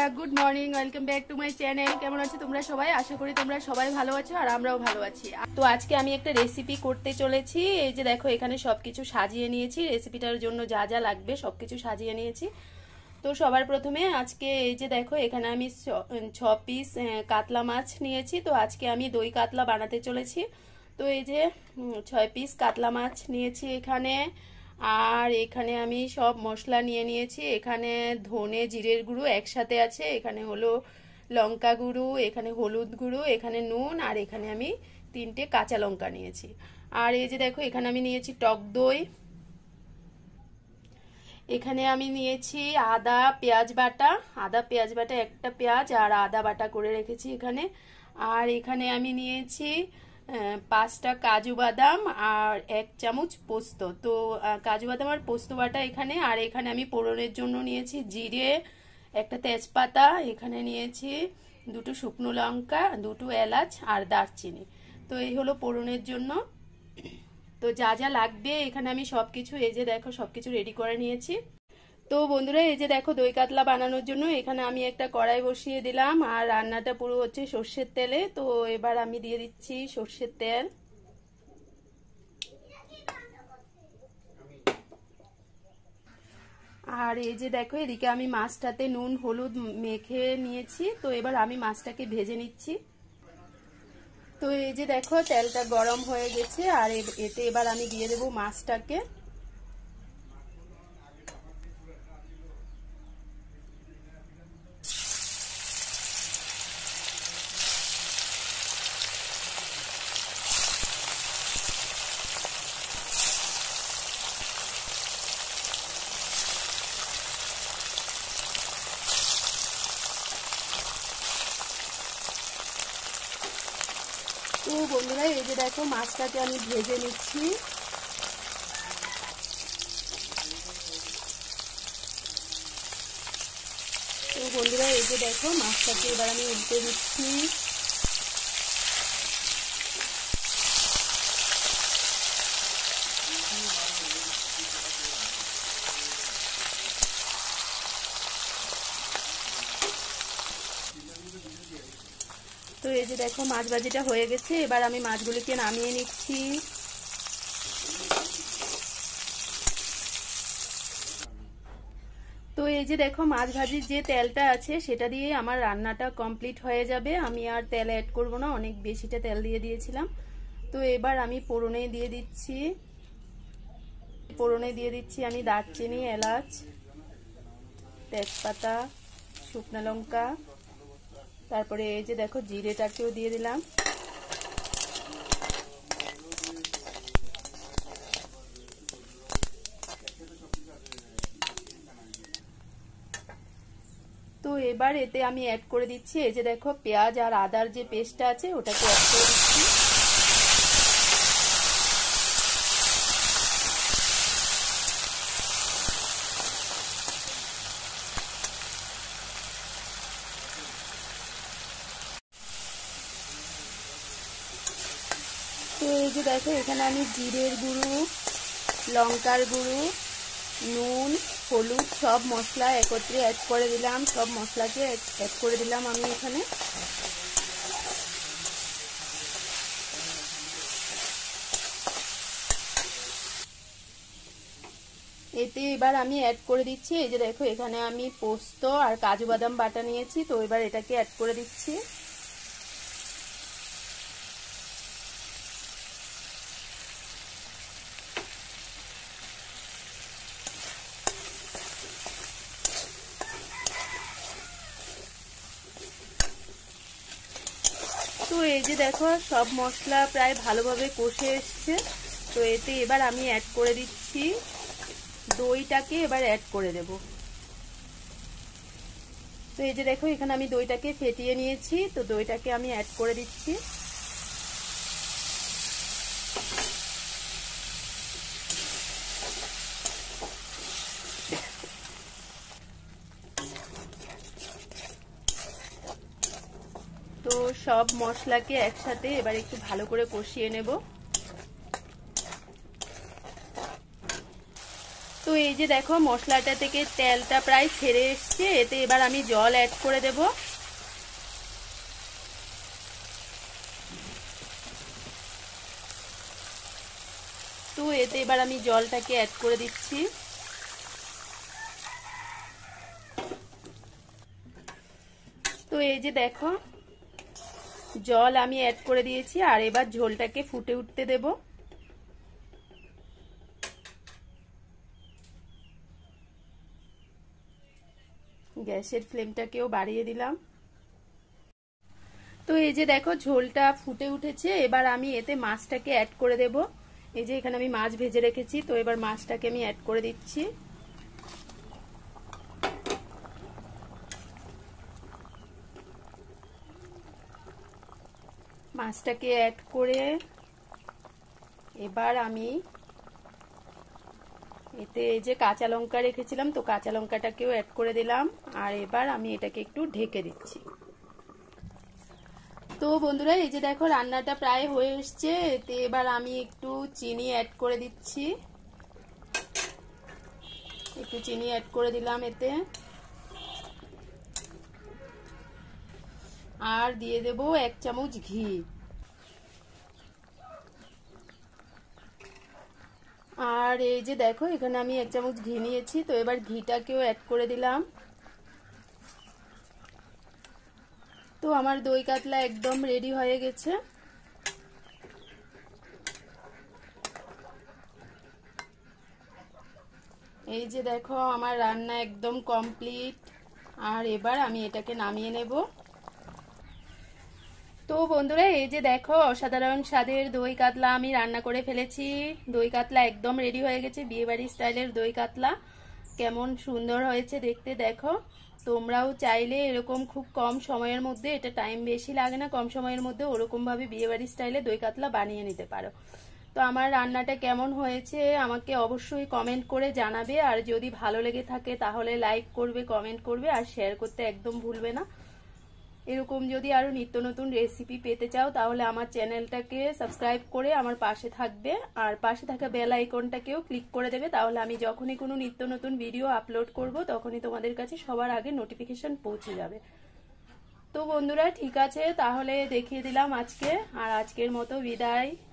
Good morning, welcome back to my channel. কেমন আছো তোমরা সবাই? আশা করি তোমরা সবাই ভালো আছো আর আমরাও ভালো আছি। তো আজকে আমি একটা রেসিপি করতে চলেছি। এই যে দেখো এখানে সবকিছু সাজিয়ে নিয়েছি, রেসিপিটার জন্য যা যা লাগবে সবকিছু সাজিয়ে নিয়েছি। তো সবার প্রথমে আজকে এই যে দেখো এখানে আমি 6 পিস কাতলা মাছ নিয়েছি। তো আজকে আমি দই কাতলা বানাতে চলেছি। তো এই যে 6 পিস কাতলা মাছ নিয়েছি এখানে। আর এখানে আমি সব মশলা নিয়ে নিয়েছি। এখানে ধনে জিরের গুঁড়ো একসাথে আছে, এখানে হলো লঙ্কা গুঁড়ো, এখানে হলুদ গুঁড়ো, এখানে নুন, আর এখানে আমি 3টে কাঁচা লঙ্কা নিয়েছি। আর এই যে দেখো এখানে আমি নিয়েছি টক দই, এখানে আমি নিয়েছি আদা পেঁয়াজ বাটা, একটা পেঁয়াজ আর আদা বাটা করে রেখেছি এখানে। আর এখানে আমি নিয়েছি 5টা কাজু বাদাম আর 1 চামচ পোস্ত। তো কাজু বাদাম আর পোস্ত বাটা এখানে। আর এখানে আমি ফোড়নের জন্য নিয়েছি জিরে, একটা তেজপাতা, এখানে নিয়েছি 2টো শুকনো লঙ্কা, 2টো এলাচ আর দারচিনি। তো এই হলো ফোড়নের জন্য। তো যা যা লাগবে এখানে আমি সবকিছু এই যে দেখো সবকিছু রেডি করে নিয়েছি। তো বন্ধুরা এই যে দেখো দই কাতলা বানানোর জন্য এখানে আমি একটা কড়াই বসিয়ে দিলাম আর রান্নাটা পুরো হচ্ছে সর্ষের তেলে। তো এবার আমি দিয়ে দিচ্ছি সর্ষের তেল। আর এই যে দেখো এদিকে আমি মাছটাতে নুন হলুদ মেখে নিয়েছি। তো এবার আমি মাছটাকে ভেজে নিচ্ছি। তো এই যে দেখো তেলটা গরম হয়ে গেছে আর এতে এবার আমি দিয়ে দেবো মাছটাকে। তো বন্ধুরা এই যে দেখো মাছটাকে আমি ভেজে নিচ্ছি। তো বন্ধুরা এই যে দেখো মাছটাকে এবার আমি উল্টে দিচ্ছি। তো এই যে দেখো মাছ ভাজিটা হয়ে গেছে, এবার আমি মাছগুলিকে নামিয়ে নিচ্ছি। তো এই যে দেখো মাছ ভাজির যে তেলটা আছে সেটা দিয়ে আমার রান্নাটা কমপ্লিট হয়ে যাবে। আমি আর তেল অ্যাড করব না, অনেক বেশিটা তেল দিয়ে দিয়েছিলাম। তো এবার আমি ফোড়নে দিয়ে দিচ্ছি আমি দারচিনি, এলাচ, তেজপাতা, শুকনো লঙ্কা, তারপরে এই যে দেখো জিরেটাকেও দিয়ে দিলাম। তো এবার এতে আমি অ্যাড করে দিচ্ছি এই যে দেখো পেঁয়াজ আর আদার যে পেস্টটা আছে ওটাকে অ্যাড করে দিচ্ছি। তো এই যে দেখো এখানে আমি জিরের গুঁড়ো, লঙ্কার গুঁড়ো, নুন, হলুদ সব মশলা একত্রে অ্যাড করে দিলাম। সব মশলাকে অ্যাড করে দিলাম আমি এখানে। এতে এবার আমি অ্যাড করে দিচ্ছি এই যে দেখো এখানে আমি পোস্ত আর কাজু বাদাম বাটা নিয়েছি। তো এবার এটাকে অ্যাড করে দিচ্ছি। তো এই যে দেখো সব মশলা প্রায় ভালোভাবে কষে এসছে। তো এতে এবার আমি অ্যাড করে দিচ্ছি দইটাকে, এবার অ্যাড করে দেব। তো এই যে দেখো এখানে আমি দইটাকে ফেটিয়ে নিয়েছি। তো দইটাকে আমি অ্যাড করে দিচ্ছি। তো সব মশলাকে একসাথে এবার একটু ভালো করে কষিয়ে নেব। তো এই যে দেখো মশলাটা থেকে তেলটা প্রায় ছেড়ে এসছে, এতে এবার আমি জল অ্যাড করে দেব। তো এতে এবার আমি জলটাকে অ্যাড করে দিচ্ছি। তো এই যে দেখো জল আমি অ্যাড করে দিয়েছি, আর এবার ঝোলটাকে ফুটে উঠতে দেব। গ্যাসের ফ্লেমটাকেও বাড়িয়ে দিলাম। তো এই যে দেখো ঝোলটা ফুটে উঠেছে, এবার আমি এতে মাছটাকে অ্যাড করে দেব। এই যে এখানে আমি মাছ ভেজে রেখেছি, তো এবার মাছটাকে আমি অ্যাড করে দিচ্ছি। মাছটাকে অ্যাড করে এবার আমি এতে এই যে কাঁচা লঙ্কা রেখেছিলাম, তো কাঁচা লঙ্কাটাকেও অ্যাড করে দিলাম, আর এবার আমি এটাকে একটু ঢেকে দিচ্ছি। তো বন্ধুরা এই যে দেখো রান্নাটা প্রায় হয়ে এসছে, এতে এবার আমি একটু চিনি অ্যাড করে দিচ্ছি। একটু চিনি অ্যাড করে দিলাম এতে, আর দিয়ে দেব 1 চামচ ঘি। আর এই যে দেখো এখানে আমি 1 চামচ ঘি নিয়েছি, তো এবার ঘিটাকেও অ্যাড করে দিলাম। তো আমার দই কাতলা একদম রেডি হয়ে গেছে। এই যে দেখো আমার রান্না একদম কমপ্লিট, আর এবার আমি এটাকে নামিয়ে নেব। তো বন্ধুরা এই যে দেখো অসাধারণ স্বাদের দই কাতলা আমি রান্না করে ফেলেছি। দই কাতলা একদম রেডি হয়ে গেছে, বিয়েবাড়ি স্টাইলের দই কাতলা। কেমন সুন্দর হয়েছে দেখতে দেখো। তোমরাও চাইলে এরকম খুব কম সময়ের মধ্যে, এটা টাইম বেশি লাগে না, কম সময়ের মধ্যে ওরকমভাবে বিয়েবাড়ি স্টাইলে দই কাতলা বানিয়ে নিতে পারো। তো আমার রান্নাটা কেমন হয়েছে আমাকে অবশ্যই কমেন্ট করে জানাবে, আর যদি ভালো লেগে থাকে তাহলে লাইক করবে, কমেন্ট করবে, আর শেয়ার করতে একদম ভুলবে না। এরকম যদি আরো নিত্য নতুন রেসিপি পেতে চাও তাহলে আমার চ্যানেলটাকে সাবস্ক্রাইব করে আমার পাশে থাকবে, আর পাশে থাকা বেল আইকনটাকেও ক্লিক করে দেবে, তাহলে আমি যখনই কোনো নিত্য নতুন ভিডিও আপলোড করব তখনই তোমাদের কাছে সবার আগে নোটিফিকেশন পৌঁছে যাবে। তো বন্ধুরা ঠিক আছে, তাহলে দেখিয়ে দিলাম আজকে, আর আজকের মতো বিদায়।